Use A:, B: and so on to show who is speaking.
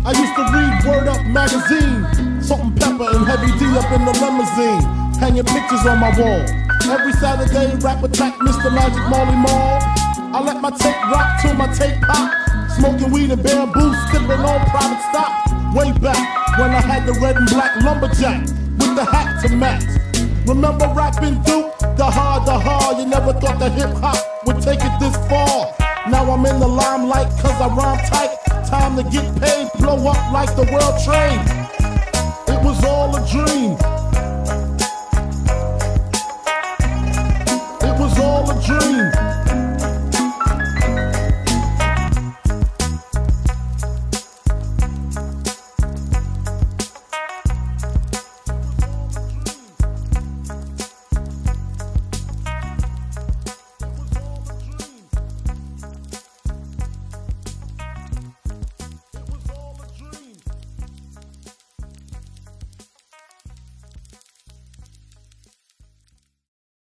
A: I used to read Word Up magazine, Salt and Pepper and Heavy D up in the limousine, hanging pictures on my wall. Every Saturday, rap attack Mr. Magic Marley Marl. I let my tape rock till my tape pop, smoking weed and bamboo, skipping on private stock. Way back when I had the red and black lumberjack with the hat to match. Remember rapping Duke? The hard, you never thought that hip-hop would take it this far. Now I'm in the limelight cause I rhyme tight. Time to get paid, blow up like the world trade. It was all a dream.